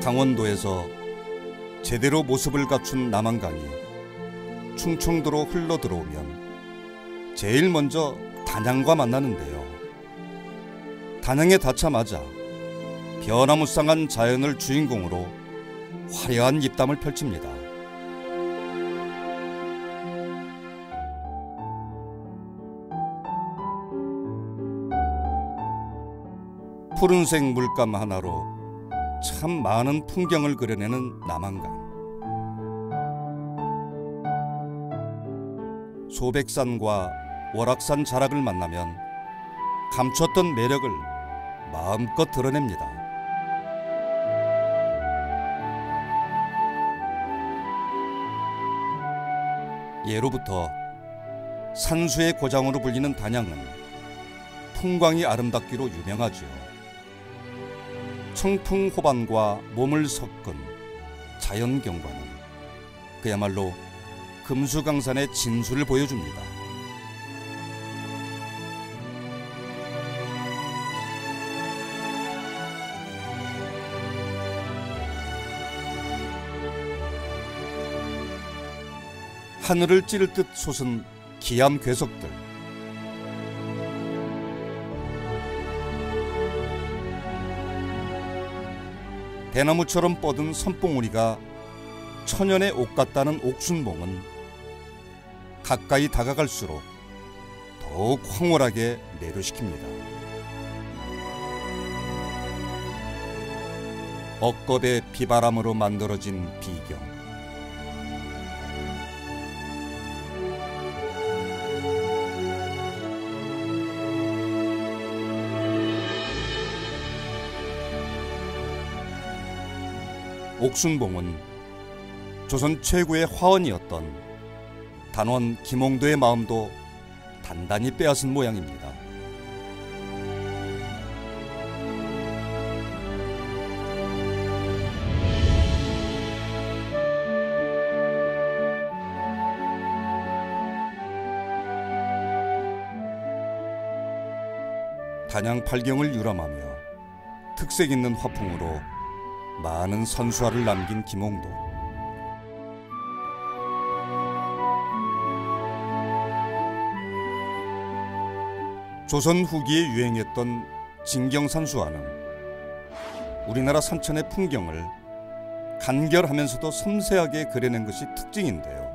강원도에서 제대로 모습을 갖춘 남한강이 충청도로 흘러들어오면 제일 먼저 단양과 만나는데요. 단양에 닿자마자 변화무쌍한 자연을 주인공으로 화려한 입담을 펼칩니다. 푸른색 물감 하나로 참 많은 풍경을 그려내는 남한강. 소백산과 월악산 자락을 만나면 감췄던 매력을 마음껏 드러냅니다. 예로부터 산수의 고장으로 불리는 단양은 풍광이 아름답기로 유명하지요. 청풍 호반과 몸을 섞은 자연경관은 그야말로 금수강산의 진수를 보여줍니다. 하늘을 찌를 듯 솟은 기암 괴석들, 대나무처럼 뻗은 선봉우리가 천연의 옷 같다는 옥순봉은 가까이 다가갈수록 더욱 황홀하게 매료시킵니다. 억겁의 비바람으로 만들어진 비경, 옥순봉은 조선 최고의 화원이었던 단원 김홍도의 마음도 단단히 빼앗은 모양입니다. 단양 팔경을 유람하며 특색 있는 화풍으로 많은 선수화를 남긴 김홍도. 조선 후기에 유행했던 진경산수화는 우리나라 산천의 풍경을 간결하면서도 섬세하게 그려낸 것이 특징인데요.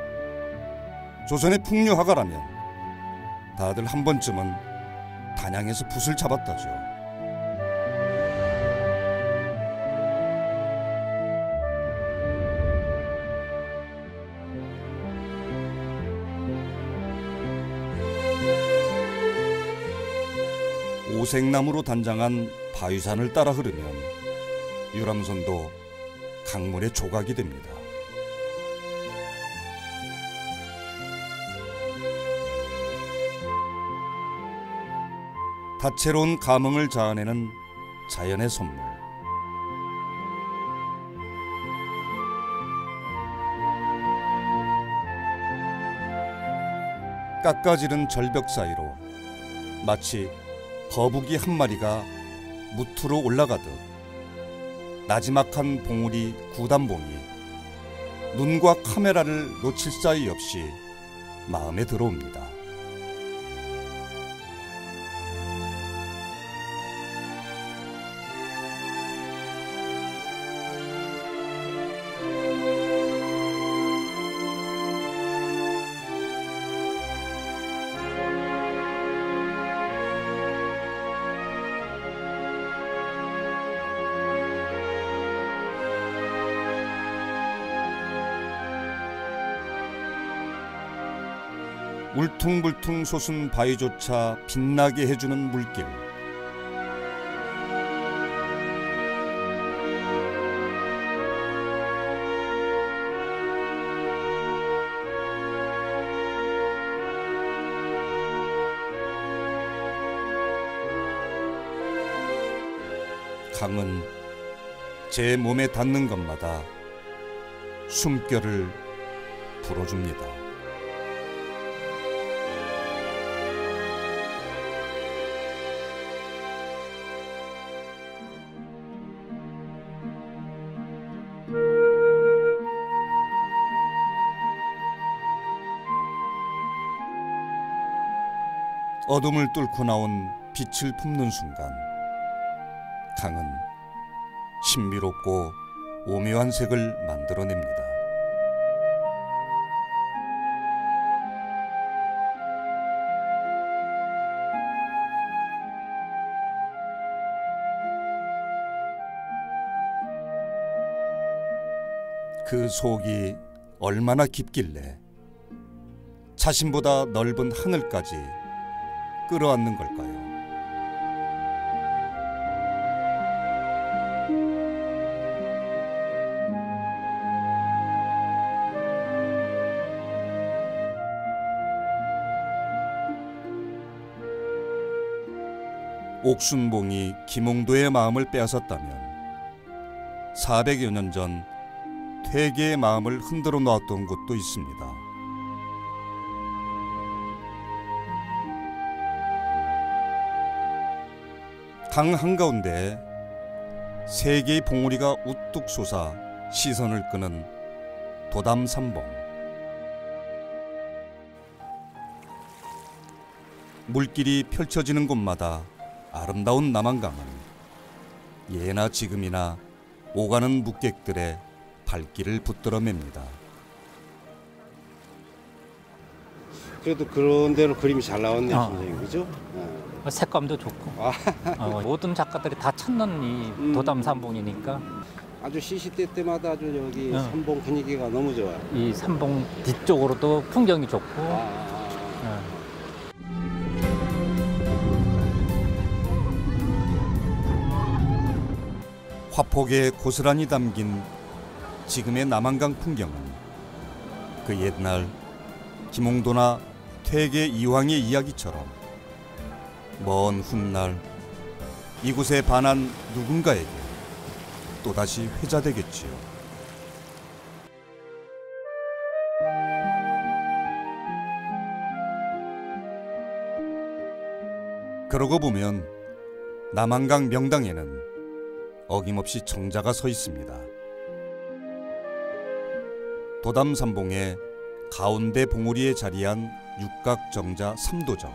조선의 풍류화가라면 다들 한 번쯤은 단양에서 붓을 잡았다죠. 오색나무로 단장한 바위산을 따라 흐르면 유람선도 강물의 조각이 됩니다. 다채로운 감흥을 자아내는 자연의 선물. 깎아지른 절벽 사이로 마치 거북이 한 마리가 무트로 올라가듯 나지막한 봉우리 구단봉이 눈과 카메라를 놓칠 사이 없이 마음에 들어옵니다. 울퉁불퉁 솟은 바위조차 빛나게 해주는 물길. 강은 제 몸에 닿는 것마다 숨결을 불어줍니다. 어둠을 뚫고 나온 빛을 품는 순간 강은 신비롭고 오묘한 색을 만들어냅니다. 그 속이 얼마나 깊길래 자신보다 넓은 하늘까지 끌어안는 걸까요? 옥순봉이 김홍도의 마음을 빼앗았다면 400여 년 전 퇴계의 마음을 흔들어 놓았던 곳도 있습니다. 강 한가운데 세 개의 봉우리가 우뚝 솟아 시선을 끄는 도담산봉. 물길이 펼쳐지는 곳마다 아름다운 남한강은 예나 지금이나 오가는 묵객들의 발길을 붙들어 맵니다. 그래도 그런 데로 그림이 잘 나왔네, 선생님, 그죠? 색감도 좋고 모든 작가들이 다 찾는 이 도담산봉이니까 아주 시시때 때마다 아주 여기 산봉 분위기가 너무 좋아요. 이 산봉 뒤쪽으로도 풍경이 좋고 화폭에 고스란히 담긴 지금의 남한강 풍경은 그 옛날 김홍도나 퇴계 이황의 이야기처럼 먼 훗날 이곳에 반한 누군가에게 또다시 회자되겠지요. 그러고 보면 남한강 명당에는 어김없이 정자가 서 있습니다. 도담산봉의 가운데 봉우리에 자리한 육각정자 삼도정.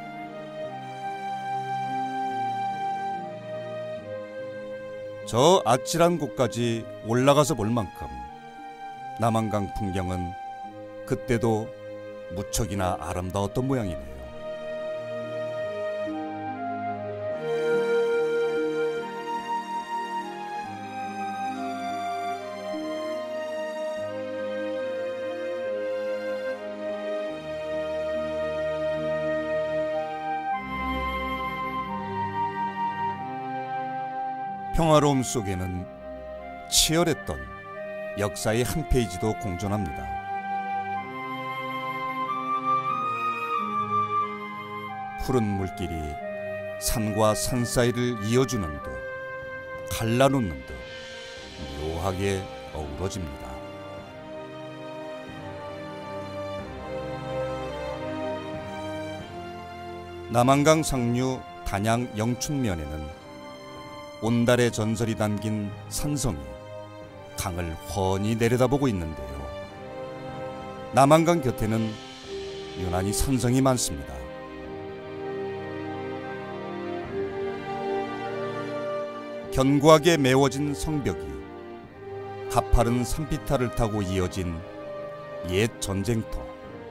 저 아찔한 곳까지 올라가서 볼 만큼 남한강 풍경은 그때도 무척이나 아름다웠던 모양이네요. 평화로움 속에는 치열했던 역사의 한 페이지도 공존합니다. 푸른 물길이 산과 산 사이를 이어주는 듯 갈라놓는 듯 묘하게 어우러집니다. 남한강 상류 단양 영춘면에는 온달의 전설이 담긴 산성이 강을 훤히 내려다보고 있는데요. 남한강 곁에는 유난히 산성이 많습니다. 견고하게 메워진 성벽이 가파른 산비탈을 타고 이어진 옛 전쟁터.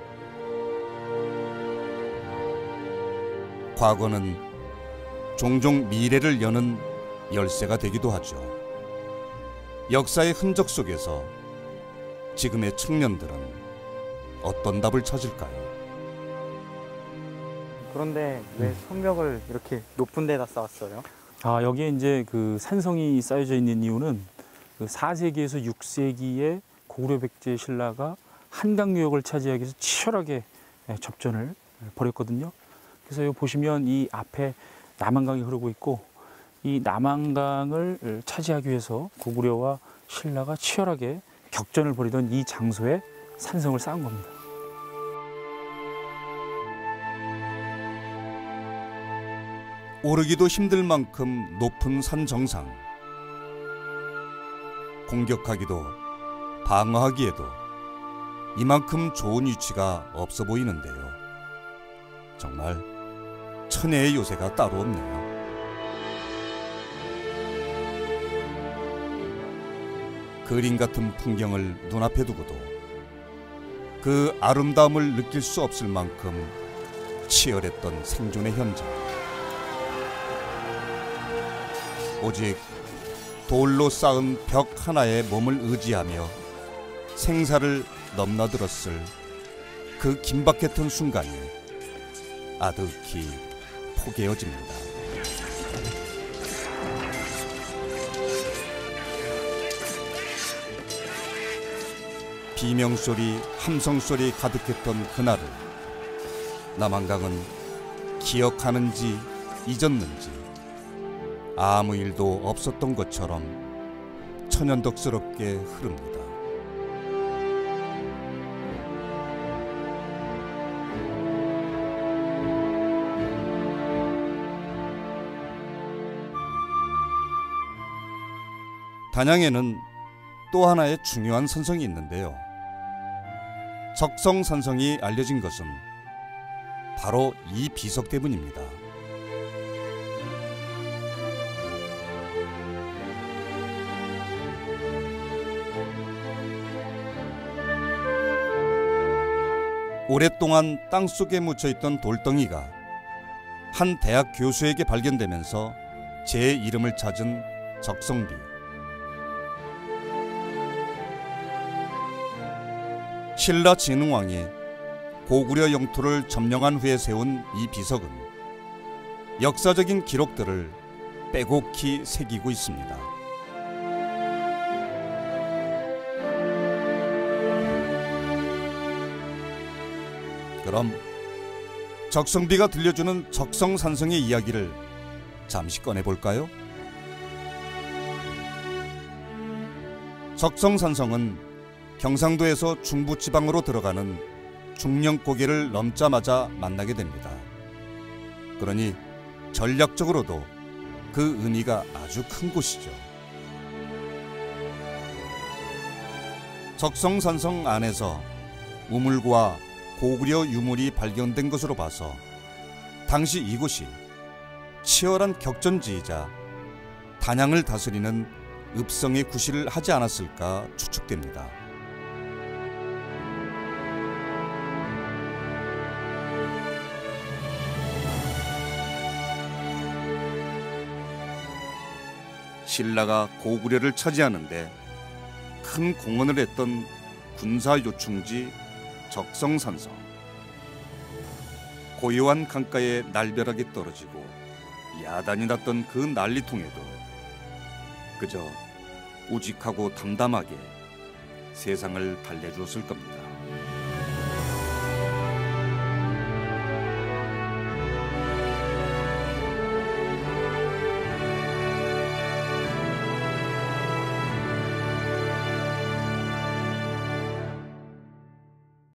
과거는 종종 미래를 여는 열쇠가 되기도 하죠. 역사의 흔적 속에서 지금의 청년들은 어떤 답을 찾을까요? 그런데 왜 성벽을 이렇게 높은 데다 쌓았어요? 여기에 이제 그 산성이 쌓여져 있는 이유는 그 4세기에서 6세기에 고구려 백제 신라가 한강유역을 차지하기 위해서 치열하게 접전을 벌였거든요. 그래서 여기 보시면 이 앞에 남한강이 흐르고 있고, 이 남한강을 차지하기 위해서 고구려와 신라가 치열하게 격전을 벌이던 이 장소에 산성을 쌓은 겁니다. 오르기도 힘들 만큼 높은 산 정상. 공격하기도 방어하기에도 이만큼 좋은 위치가 없어 보이는데요. 정말 천혜의 요새가 따로 없네요. 그림 같은 풍경을 눈앞에 두고도 그 아름다움을 느낄 수 없을 만큼 치열했던 생존의 현장. 오직 돌로 쌓은 벽 하나에 몸을 의지하며 생사를 넘나들었을 그 긴박했던 순간이 아득히 포개어집니다. 비명소리, 함성소리 가득했던 그날을 남한강은 기억하는지 잊었는지 아무 일도 없었던 것처럼 천연덕스럽게 흐릅니다. 단양에는 또 하나의 중요한 선성이 있는데요. 적성산성이 알려진 것은 바로 이 비석 때문입니다. 오랫동안 땅속에 묻혀있던 돌덩이가 한 대학 교수에게 발견되면서 제 이름을 찾은 적성비. 신라 진흥왕이 고구려 영토를 점령한 후에 세운 이 비석은 역사적인 기록들을 빼곡히 새기고 있습니다. 그럼 적성비가 들려주는 적성산성의 이야기를 잠시 꺼내볼까요? 적성산성은 경상도에서 중부지방으로 들어가는 중령고개를 넘자마자 만나게 됩니다. 그러니 전략적으로도 그 의미가 아주 큰 곳이죠. 적성산성 안에서 우물과 고구려 유물이 발견된 것으로 봐서 당시 이곳이 치열한 격전지이자 단양을 다스리는 읍성의 구실을 하지 않았을까 추측됩니다. 신라가 고구려를 차지하는데 큰 공헌을 했던 군사 요충지 적성산성. 고요한 강가에 날벼락이 떨어지고 야단이 났던 그 난리통에도 그저 우직하고 담담하게 세상을 달래주었을 겁니다.